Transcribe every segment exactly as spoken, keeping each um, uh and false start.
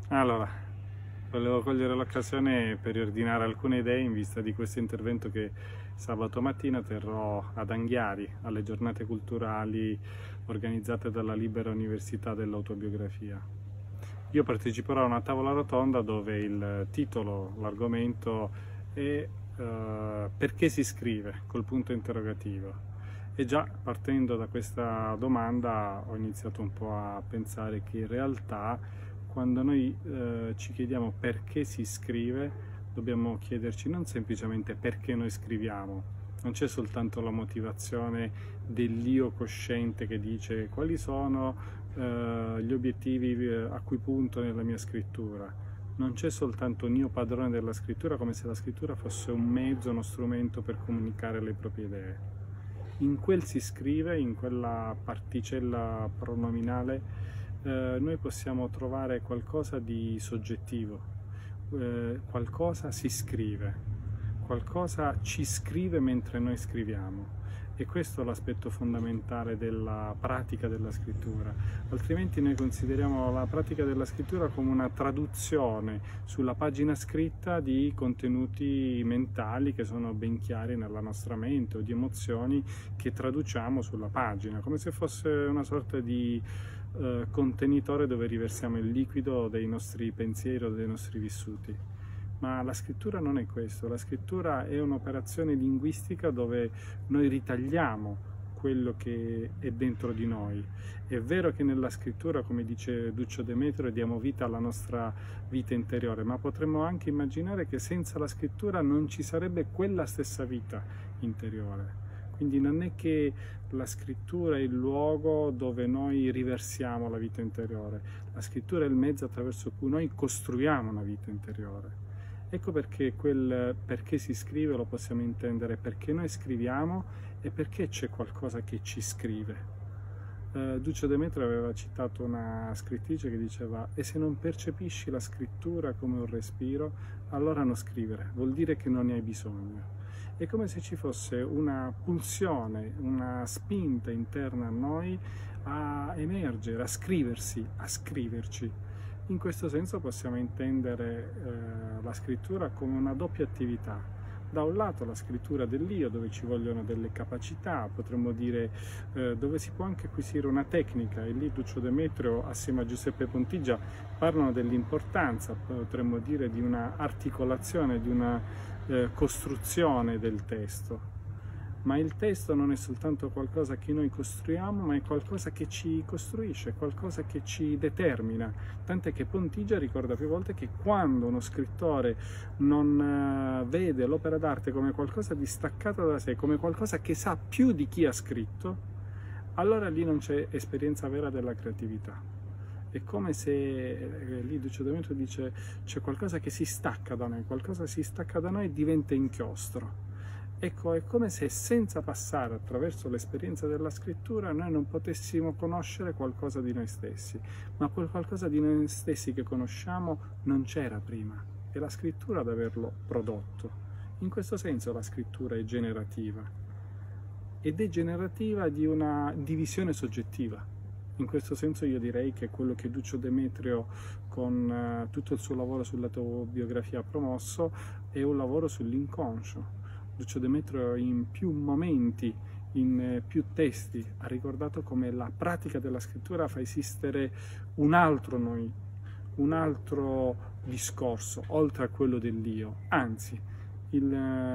Allora, volevo cogliere l'occasione per riordinare alcune idee in vista di questo intervento che sabato mattina terrò ad Anghiari, alle giornate culturali organizzate dalla Libera Università dell'Autobiografia. Io parteciperò a una tavola rotonda dove il titolo, l'argomento è uh, perché si scrive, col punto interrogativo. E già partendo da questa domanda ho iniziato un po' a pensare che in realtà quando noi eh, ci chiediamo perché si scrive, dobbiamo chiederci non semplicemente perché noi scriviamo, non c'è soltanto la motivazione dell'io cosciente che dice quali sono eh, gli obiettivi a cui punto nella mia scrittura, non c'è soltanto un io padrone della scrittura come se la scrittura fosse un mezzo, uno strumento per comunicare le proprie idee. In quel si scrive, in quella particella pronominale, Eh, noi possiamo trovare qualcosa di soggettivo, eh, qualcosa si scrive, qualcosa ci scrive mentre noi scriviamo, e questo è l'aspetto fondamentale della pratica della scrittura. Altrimenti noi consideriamo la pratica della scrittura come una traduzione sulla pagina scritta di contenuti mentali che sono ben chiari nella nostra mente, o di emozioni che traduciamo sulla pagina, come se fosse una sorta di Uh, contenitore dove riversiamo il liquido dei nostri pensieri o dei nostri vissuti. Ma la scrittura non è questo, la scrittura è un'operazione linguistica dove noi ritagliamo quello che è dentro di noi. È vero che nella scrittura, come dice Duccio Demetrio, diamo vita alla nostra vita interiore, ma potremmo anche immaginare che senza la scrittura non ci sarebbe quella stessa vita interiore. Quindi non è che la scrittura è il luogo dove noi riversiamo la vita interiore, la scrittura è il mezzo attraverso cui noi costruiamo una vita interiore. Ecco perché quel perché si scrive lo possiamo intendere perché noi scriviamo e perché c'è qualcosa che ci scrive. Uh, Duccio Demetrio aveva citato una scrittrice che diceva: e se non percepisci la scrittura come un respiro, allora non scrivere, vuol dire che non ne hai bisogno. È come se ci fosse una pulsione, una spinta interna a noi a emergere, a scriversi, a scriverci. In questo senso possiamo intendere eh, la scrittura come una doppia attività. Da un lato la scrittura dell'io, dove ci vogliono delle capacità, potremmo dire eh, dove si può anche acquisire una tecnica, e lì Duccio Demetrio assieme a Giuseppe Pontigia parlano dell'importanza, potremmo dire, di una articolazione, di una eh, costruzione del testo. Ma il testo non è soltanto qualcosa che noi costruiamo, ma è qualcosa che ci costruisce, qualcosa che ci determina. Tant'è che Pontigia ricorda più volte che quando uno scrittore non vede l'opera d'arte come qualcosa di staccato da sé, come qualcosa che sa più di chi ha scritto, allora lì non c'è esperienza vera della creatività. È come se, eh, lì Duccio Demetrio dice, c'è qualcosa che si stacca da noi, qualcosa si stacca da noi e diventa inchiostro. Ecco, è come se senza passare attraverso l'esperienza della scrittura noi non potessimo conoscere qualcosa di noi stessi, ma quel qualcosa di noi stessi che conosciamo non c'era prima, è la scrittura ad averlo prodotto. In questo senso la scrittura è generativa, ed è generativa di una divisione soggettiva. In questo senso io direi che quello che Duccio Demetrio con uh, tutto il suo lavoro sull'autobiografia ha promosso è un lavoro sull'inconscio. Duccio Demetrio in più momenti, in più testi, ha ricordato come la pratica della scrittura fa esistere un altro noi, un altro discorso, oltre a quello dell'io. Anzi, il,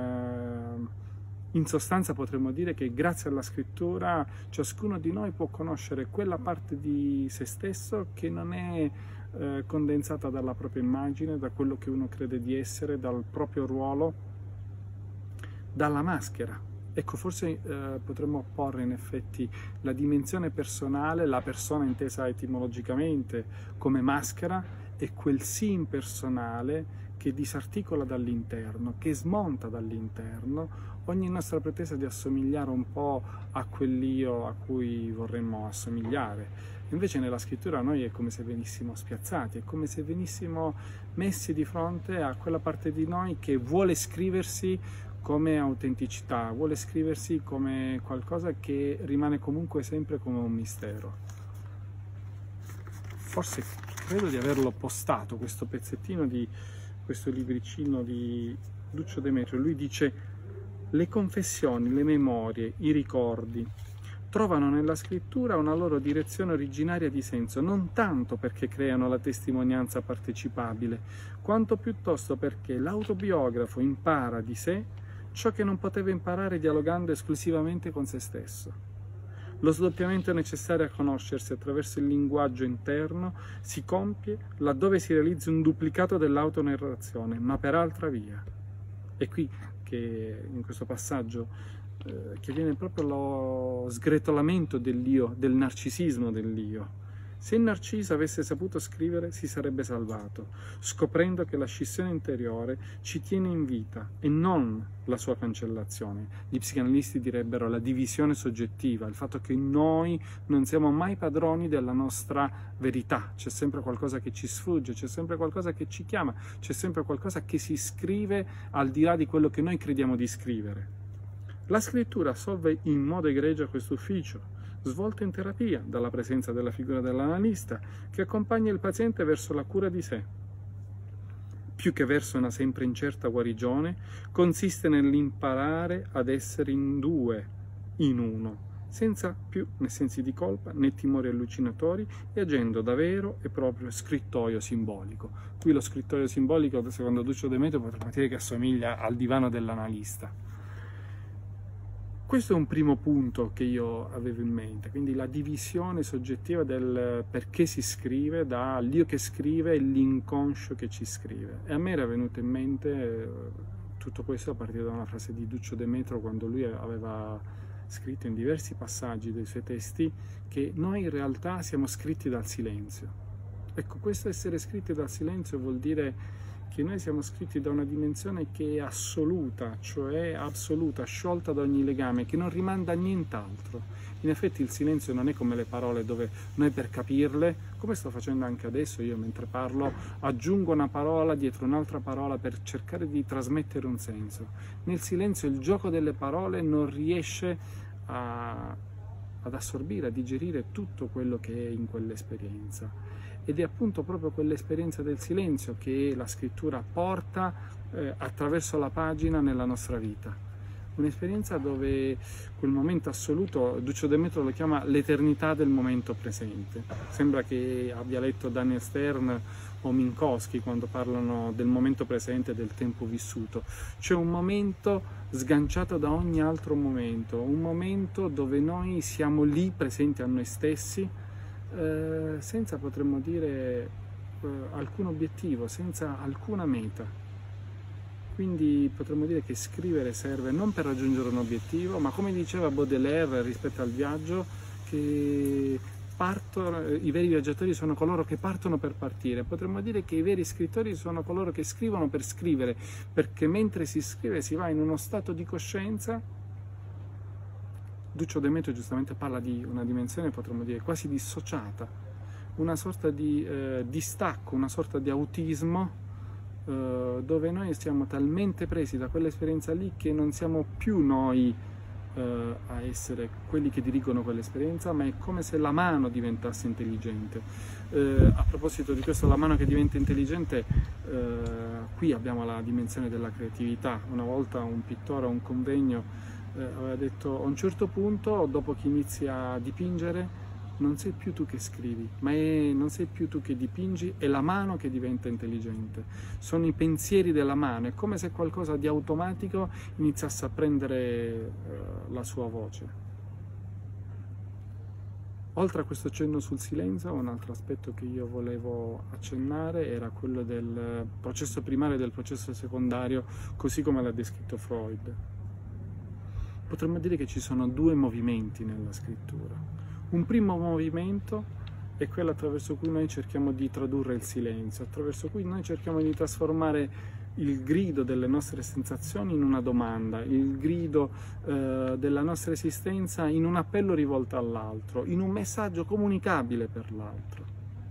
in sostanza potremmo dire che grazie alla scrittura ciascuno di noi può conoscere quella parte di se stesso che non è eh, condensata dalla propria immagine, da quello che uno crede di essere, dal proprio ruolo, dalla maschera. Ecco, forse eh, potremmo porre in effetti la dimensione personale, la persona intesa etimologicamente come maschera, e quel sì impersonale che disarticola dall'interno, che smonta dall'interno ogni nostra pretesa di assomigliare un po' a quell'io a cui vorremmo assomigliare. Invece nella scrittura noi è come se venissimo spiazzati, è come se venissimo messi di fronte a quella parte di noi che vuole scriversi come autenticità, vuole scriversi come qualcosa che rimane comunque sempre come un mistero. Forse credo di averlo postato questo pezzettino di questo libricino di Duccio Demetrio. Lui dice: le confessioni, le memorie, i ricordi trovano nella scrittura una loro direzione originaria di senso, non tanto perché creano la testimonianza partecipabile, quanto piuttosto perché l'autobiografo impara di sé ciò che non poteva imparare dialogando esclusivamente con se stesso. Lo sdoppiamento necessario a conoscersi attraverso il linguaggio interno si compie laddove si realizza un duplicato dell'autonarrazione, ma per altra via. È qui che in questo passaggio eh, che viene proprio lo sgretolamento dell'io, del narcisismo dell'io. Se Narciso avesse saputo scrivere, si sarebbe salvato, scoprendo che la scissione interiore ci tiene in vita e non la sua cancellazione. Gli psicanalisti direbbero la divisione soggettiva, il fatto che noi non siamo mai padroni della nostra verità, c'è sempre qualcosa che ci sfugge, c'è sempre qualcosa che ci chiama, c'è sempre qualcosa che si scrive al di là di quello che noi crediamo di scrivere. La scrittura assolve in modo egregio questo ufficio, svolto in terapia dalla presenza della figura dell'analista che accompagna il paziente verso la cura di sé. Più che verso una sempre incerta guarigione, consiste nell'imparare ad essere in due, in uno, senza più né sensi di colpa né timori allucinatori e agendo da vero e proprio scrittoio simbolico. Qui lo scrittoio simbolico, secondo Duccio Demetrio, potremmo dire che assomiglia al divano dell'analista. Questo è un primo punto che io avevo in mente, quindi la divisione soggettiva del perché si scrive, dall'io che scrive e l'inconscio che ci scrive. E a me era venuto in mente eh, tutto questo a partire da una frase di Duccio Demetrio, quando lui aveva scritto in diversi passaggi dei suoi testi che noi in realtà siamo scritti dal silenzio. Ecco, questo essere scritti dal silenzio vuol dire che noi siamo scritti da una dimensione che è assoluta, cioè assoluta, sciolta da ogni legame, che non rimanda a nient'altro. In effetti il silenzio non è come le parole dove noi per capirle, come sto facendo anche adesso io mentre parlo, aggiungo una parola dietro un'altra parola per cercare di trasmettere un senso. Nel silenzio il gioco delle parole non riesce a, ad assorbire, a digerire tutto quello che è in quell'esperienza. Ed è appunto proprio quell'esperienza del silenzio che la scrittura porta eh, attraverso la pagina nella nostra vita. Un'esperienza dove quel momento assoluto, Duccio Demetrio lo chiama l'eternità del momento presente. Sembra che abbia letto Daniel Stern o Minkowski quando parlano del momento presente e del tempo vissuto. C'è un momento sganciato da ogni altro momento, un momento dove noi siamo lì presenti a noi stessi, Eh, senza, potremmo dire, eh, alcun obiettivo, senza alcuna meta. Quindi potremmo dire che scrivere serve non per raggiungere un obiettivo, ma come diceva Baudelaire rispetto al viaggio, che partono, i veri viaggiatori sono coloro che partono per partire. Potremmo dire che i veri scrittori sono coloro che scrivono per scrivere, perché mentre si scrive si va in uno stato di coscienza. Duccio Demetrio giustamente parla di una dimensione, potremmo dire, quasi dissociata, una sorta di eh, distacco, una sorta di autismo, eh, dove noi siamo talmente presi da quell'esperienza lì che non siamo più noi eh, a essere quelli che dirigono quell'esperienza, ma è come se la mano diventasse intelligente. Eh, a proposito di questo, la mano che diventa intelligente, eh, qui abbiamo la dimensione della creatività. Una volta un pittore a un convegno Eh, aveva detto: a un certo punto, dopo che inizi a dipingere, non sei più tu che scrivi, ma è, non sei più tu che dipingi, è la mano che diventa intelligente. Sono i pensieri della mano, è come se qualcosa di automatico iniziasse a prendere eh, la sua voce. Oltre a questo cenno sul silenzio, un altro aspetto che io volevo accennare era quello del processo primario e del processo secondario, così come l'ha descritto Freud. Potremmo dire che ci sono due movimenti nella scrittura. Un primo movimento è quello attraverso cui noi cerchiamo di tradurre il silenzio, attraverso cui noi cerchiamo di trasformare il grido delle nostre sensazioni in una domanda, il grido eh, della nostra esistenza in un appello rivolto all'altro, in un messaggio comunicabile per l'altro.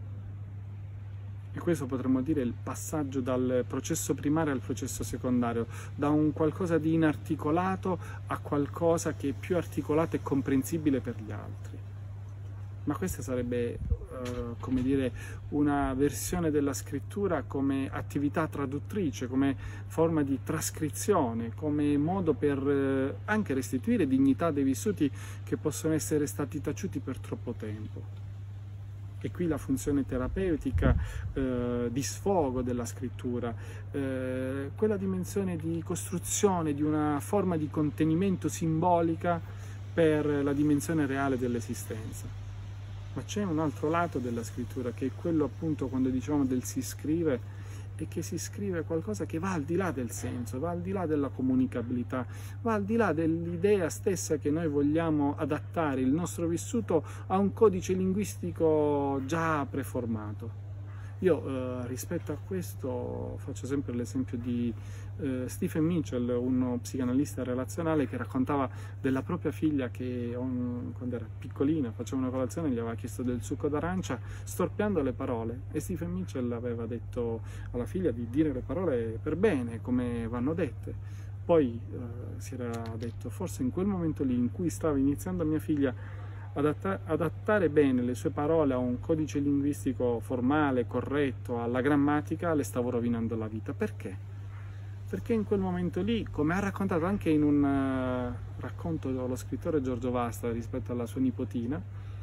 E questo potremmo dire il passaggio dal processo primario al processo secondario, da un qualcosa di inarticolato a qualcosa che è più articolato e comprensibile per gli altri. ma questa sarebbe, eh, come dire, una versione della scrittura come attività traduttrice, come forma di trascrizione, come modo per eh, anche restituire dignità dei vissuti che possono essere stati taciuti per troppo tempo. E qui la funzione terapeutica, eh, di sfogo della scrittura, eh, quella dimensione di costruzione di una forma di contenimento simbolica per la dimensione reale dell'esistenza. Ma c'è un altro lato della scrittura, che è quello appunto quando diciamo del si scrive, e che si scrive qualcosa che va al di là del senso, va al di là della comunicabilità, va al di là dell'idea stessa che noi vogliamo adattare il nostro vissuto a un codice linguistico già preformato. Io eh, rispetto a questo faccio sempre l'esempio di eh, Stephen Mitchell, uno psicanalista relazionale, che raccontava della propria figlia che un, quando era piccolina, faceva una colazione, gli aveva chiesto del succo d'arancia storpiando le parole, e Stephen Mitchell aveva detto alla figlia di dire le parole per bene, come vanno dette. Poi eh, si era detto, forse in quel momento lì in cui stava iniziando mia figlia Adatta, adattare bene le sue parole a un codice linguistico formale, corretto, alla grammatica, le stavo rovinando la vita. Perché? Perché in quel momento lì, come ha raccontato anche in un uh, racconto lo scrittore Giorgio Vasta rispetto alla sua nipotina,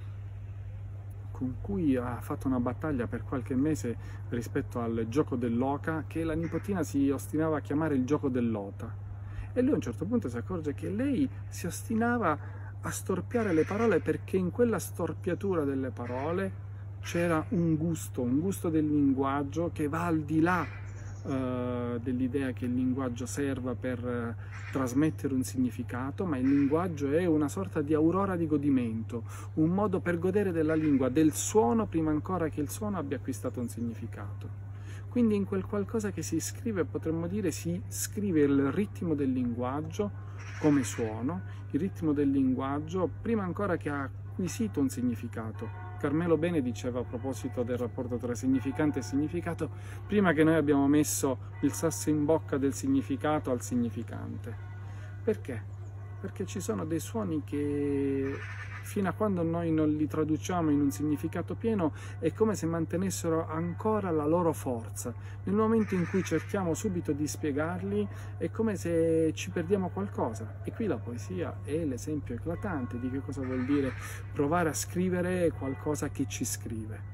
con cui ha fatto una battaglia per qualche mese rispetto al gioco dell'oca, che la nipotina si ostinava a chiamare il gioco dell'ota. E lui a un certo punto si accorge che lei si ostinava a storpiare le parole perché in quella storpiatura delle parole c'era un gusto, un gusto del linguaggio che va al di là uh, dell'idea che il linguaggio serva per uh, trasmettere un significato, ma il linguaggio è una sorta di aurora di godimento, un modo per godere della lingua, del suono, prima ancora che il suono abbia acquistato un significato. Quindi in quel qualcosa che si scrive, potremmo dire, si scrive il ritmo del linguaggio come suono, il ritmo del linguaggio prima ancora che ha acquisito un significato. Carmelo Bene diceva a proposito del rapporto tra significante e significato, prima che noi abbiamo messo il sasso in bocca del significato al significante. Perché? Perché ci sono dei suoni che fino a quando noi non li traduciamo in un significato pieno è come se mantenessero ancora la loro forza. Nel momento in cui cerchiamo subito di spiegarli è come se ci perdiamo qualcosa. E qui la poesia è l'esempio eclatante di che cosa vuol dire provare a scrivere qualcosa che ci scrive.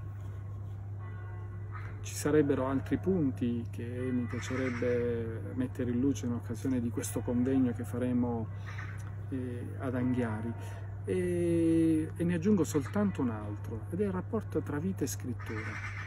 Ci sarebbero altri punti che mi piacerebbe mettere in luce in occasione di questo convegno che faremo eh, ad Anghiari. E, e ne aggiungo soltanto un altro, ed è il rapporto tra vita e scrittura.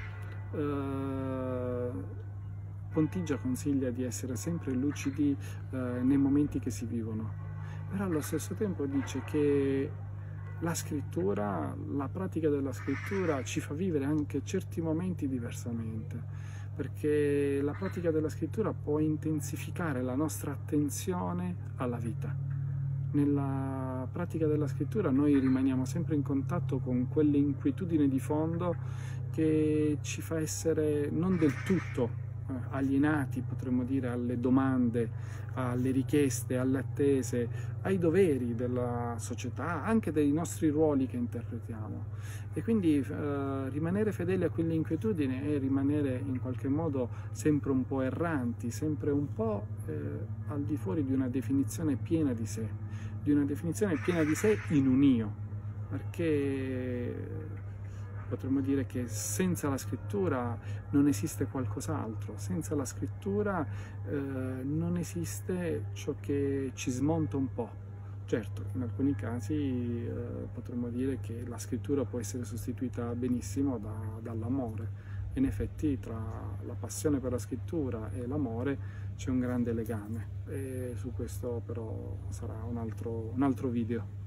Uh, Pontigia consiglia di essere sempre lucidi uh, nei momenti che si vivono, però allo stesso tempo dice che la scrittura, la pratica della scrittura ci fa vivere anche certi momenti diversamente, perché la pratica della scrittura può intensificare la nostra attenzione alla vita. Nella pratica della scrittura noi rimaniamo sempre in contatto con quell'inquietudine di fondo che ci fa essere non del tutto eh, alienati, potremmo dire, alle domande, alle richieste, alle attese, ai doveri della società, anche dei nostri ruoli che interpretiamo. E quindi eh, rimanere fedeli a quell'inquietudine è rimanere in qualche modo sempre un po' erranti, sempre un po' eh, al di fuori di una definizione piena di sé, di una definizione piena di sé in un io, perché potremmo dire che senza la scrittura non esiste qualcos'altro, senza la scrittura eh, non esiste ciò che ci smonta un po'. Certo, in alcuni casi eh, potremmo dire che la scrittura può essere sostituita benissimo da, dall'amore. In effetti tra la passione per la scrittura e l'amore c'è un grande legame, e su questo però sarà un altro, un altro video.